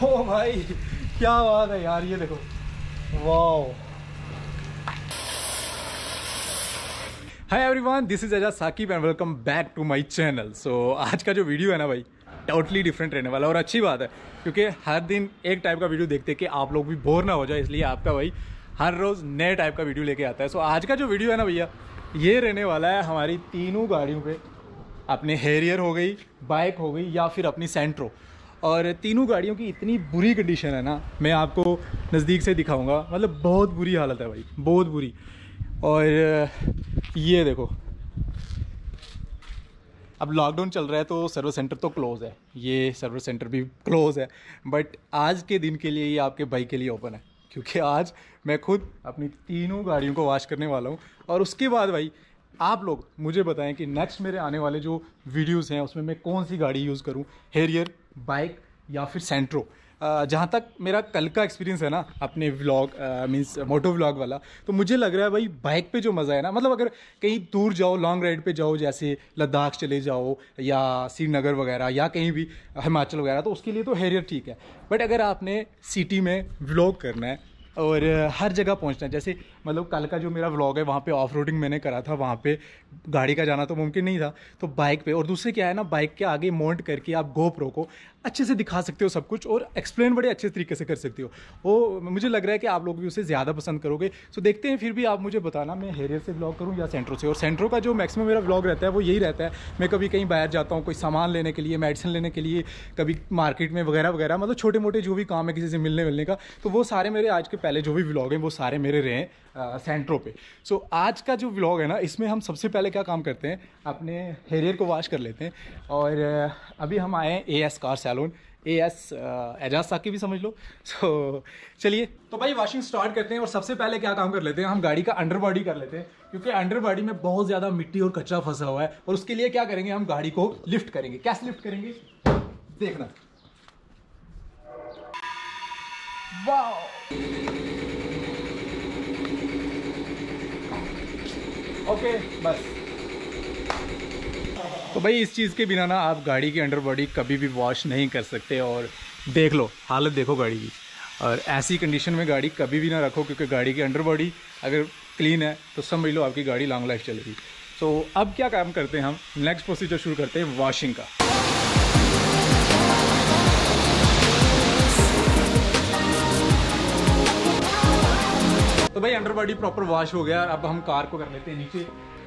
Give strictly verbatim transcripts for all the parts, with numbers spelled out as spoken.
ओ भाई क्या बात है यार, ये देखो wow. Hi everyone, this is Ejaz Saqib and welcome back to my channel. So आज का जो वीडियो है ना भाई, टोटली डिफरेंट रहने वाला है और अच्छी बात है, क्योंकि हर दिन एक टाइप का वीडियो देखते कि आप लोग भी बोर ना हो जाए, इसलिए आपका भाई हर रोज़ नए टाइप का वीडियो लेके आता है। सो आज का जो वीडियो है ना भैया, ये रहने वाला है हमारी तीनों गाड़ियों पे, अपने हैरियर हो गई, बाइक हो गई या फिर अपनी सेंट्रो। और तीनों गाड़ियों की इतनी बुरी कंडीशन है ना, मैं आपको नज़दीक से दिखाऊंगा। मतलब बहुत बुरी हालत है भाई, बहुत बुरी। और ये देखो, अब लॉकडाउन चल रहा है तो सर्विस सेंटर तो क्लोज़ है, ये सर्विस सेंटर भी क्लोज़ है, बट आज के दिन के लिए ये आपके भाई के लिए ओपन है, क्योंकि आज मैं खुद अपनी तीनों गाड़ियों को वॉश करने वाला हूँ। और उसके बाद भाई आप लोग मुझे बताएं कि नेक्स्ट मेरे आने वाले जो वीडियोस हैं उसमें मैं कौन सी गाड़ी यूज़ करूं, हैरियर, बाइक या फिर सेंट्रो। जहाँ तक मेरा कल का एक्सपीरियंस है ना अपने व्लॉग मींस मोटो व्लॉग वाला, तो मुझे लग रहा है भाई बाइक पे जो मज़ा है ना, मतलब अगर कहीं दूर जाओ, लॉन्ग राइड पे जाओ, जैसे लद्दाख चले जाओ या श्रीनगर वगैरह या कहीं भी हिमाचल वगैरह, तो उसके लिए तो हैरियर ठीक है। बट अगर आपने सिटी में व्लॉग करना है और हर जगह पहुंचना है, जैसे मतलब कल का जो मेरा व्लॉग है वहाँ पे ऑफ रोडिंग मैंने करा था, वहाँ पे गाड़ी का जाना तो मुमकिन नहीं था, तो बाइक पे। और दूसरे क्या है ना, बाइक के आगे माउंट करके आप गोप्रो को अच्छे से दिखा सकते हो सब कुछ, और एक्सप्लेन बड़े अच्छे तरीके से कर सकते हो। वो मुझे लग रहा है कि आप लोग भी उसे ज़्यादा पसंद करोगे। सो देखते हैं, फिर भी आप मुझे बताना मैं हैरियर से व्लॉग करूँ या सेंट्रो से। और सेंट्रो का जो मैक्सिमम मेरा व्लॉग रहता है वो यही रहता है, मैं कभी कहीं बाहर जाता हूँ, कोई सामान लेने के लिए, मेडिसिन लेने के लिए, कभी मार्केट में वगैरह वगैरह, मतलब छोटे मोटे जो भी काम है किसी से मिलने मिलने का, तो वो सारे मेरे आज के पहले जो भी व्लॉग हैं वो सारे मेरे रहे हैं सेंट्रो पे। सो so, आज का जो व्लॉग है ना, इसमें हम सबसे पहले क्या काम करते हैं, अपने हैरियर को वॉश कर लेते हैं। और अभी हम आए हैं A S car saloon, A S Ejaz Saqib भी समझ लो। सो so, चलिए तो भाई वॉशिंग स्टार्ट करते हैं। और सबसे पहले क्या काम कर लेते हैं, हम गाड़ी का अंडर बॉडी कर लेते हैं, क्योंकि अंडर बॉडी में बहुत ज़्यादा मिट्टी और कचरा फंसा हुआ है। और उसके लिए क्या करेंगे, हम गाड़ी को लिफ्ट करेंगे। कैसे लिफ्ट करेंगे देखना। वाओ, ओके बस। तो भाई इस चीज़ के बिना ना आप गाड़ी की अंडर बॉडी कभी भी वॉश नहीं कर सकते। और देख लो हालत, देखो गाड़ी की। और ऐसी कंडीशन में गाड़ी कभी भी ना रखो, क्योंकि गाड़ी की अंडर बॉडी अगर क्लीन है तो समझ लो आपकी गाड़ी लॉन्ग लाइफ चलेगी। तो अब क्या काम करते हैं, हम नेक्स्ट प्रोसीजर शुरू करते हैं वॉशिंग का। तो भाई अंडर बॉडी प्रॉपर वॉश हो गया, अब हम कार को कर लेते हैं नीचे।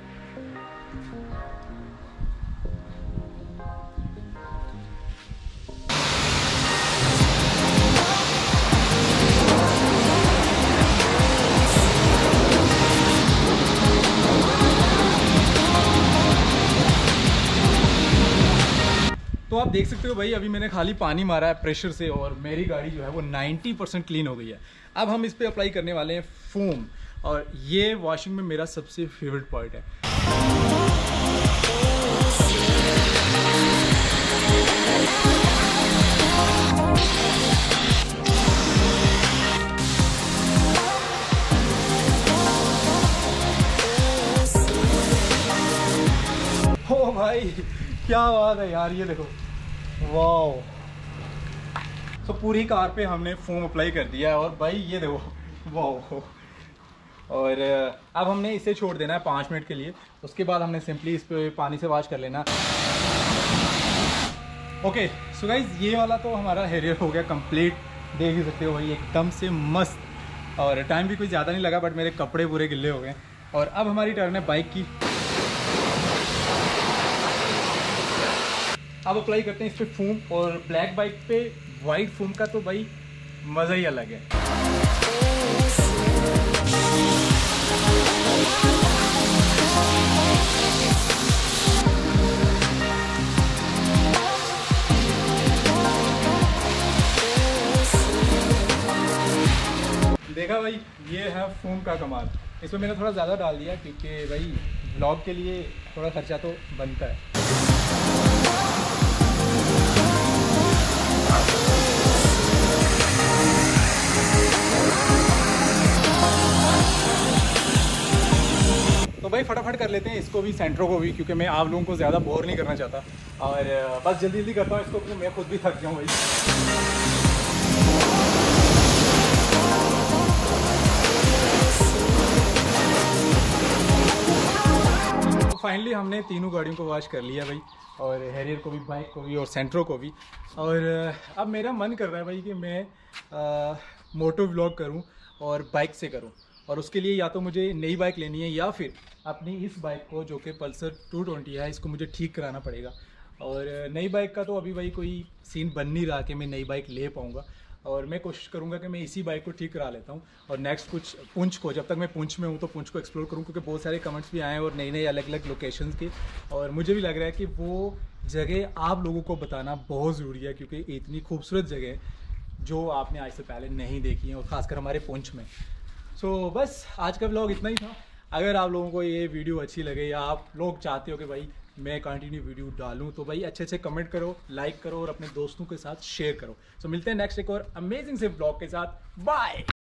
तो आप देख सकते हो भाई, अभी मैंने खाली पानी मारा है प्रेशर से और मेरी गाड़ी जो है वो नब्बे परसेंट क्लीन हो गई है। अब हम इस पे अप्लाई करने वाले हैं फोम, और ये वॉशिंग में मेरा सबसे फेवरेट पार्ट है। ओ भाई क्या बात है यार, ये देखो वाओ। तो पूरी कार पे हमने फोम अप्लाई कर दिया है, और भाई ये देखो वाओ। और अब हमने इसे छोड़ देना है पाँच मिनट के लिए। उसके बाद हमने सिंपली इस पे पानी से वॉश कर लेना। ओके सो गाइस, ये वाला तो हमारा हैरियर हो गया कंप्लीट। देख ही सकते हो भाई एकदम से मस्त। और टाइम भी कोई ज़्यादा नहीं लगा, बट मेरे कपड़े पूरे गिल्ले हो गए। और अब हमारी टर्न है बाइक की। अब अप्लाई करते हैं इस पर फोम, और ब्लैक बाइक पे वाइट फोम का तो भाई मज़ा ही अलग है। देखा भाई, ये है फोम का कमाल। इसमें मैंने थोड़ा ज़्यादा डाल दिया, क्योंकि भाई व्लॉग के लिए थोड़ा खर्चा तो बनता है। तो भाई फटाफट कर लेते हैं इसको भी, सेंट्रो को भी, क्योंकि मैं आप लोगों को ज़्यादा बोर नहीं करना चाहता। और बस जल्दी जल्दी करता हूँ इसको, क्योंकि मैं खुद भी थक गया हूँ भाई। हमने तीनों गाड़ियों को वॉश कर लिया भाई, और हैरियर को भी, बाइक को भी और सेंट्रो को भी। और अब मेरा मन कर रहा है भाई कि मैं आ, मोटो व्लॉग करूं और बाइक से करूं, और उसके लिए या तो मुझे नई बाइक लेनी है या फिर अपनी इस बाइक को जो कि पल्सर टू ट्वेंटी है इसको मुझे ठीक कराना पड़ेगा। और नई बाइक का तो अभी भाई कोई सीन बन नहीं रहा कि मैं नई बाइक ले पाऊँगा, और मैं कोशिश करूंगा कि मैं इसी बाइक को ठीक करा लेता हूं। और नेक्स्ट कुछ पुंछ को, जब तक मैं पुंछ में हूं तो पुंछ को एक्सप्लोर करूं, क्योंकि बहुत सारे कमेंट्स भी आए हैं और नई नई अलग अलग लोकेशंस के, और मुझे भी लग रहा है कि वो जगह आप लोगों को बताना बहुत ज़रूरी है, क्योंकि इतनी खूबसूरत जगह है जो आपने आज से पहले नहीं देखी है, और ख़ासकर हमारे पुंछ में। सो so, बस आज का व्लॉग इतना ही था। अगर आप लोगों को ये वीडियो अच्छी लगे या आप लोग चाहते हो कि भाई मैं कंटिन्यू वीडियो डालूं, तो भाई अच्छे अच्छे कमेंट करो, लाइक करो और अपने दोस्तों के साथ शेयर करो। सो so, मिलते हैं नेक्स्ट एक और अमेजिंग से व्लॉग के साथ। बाय।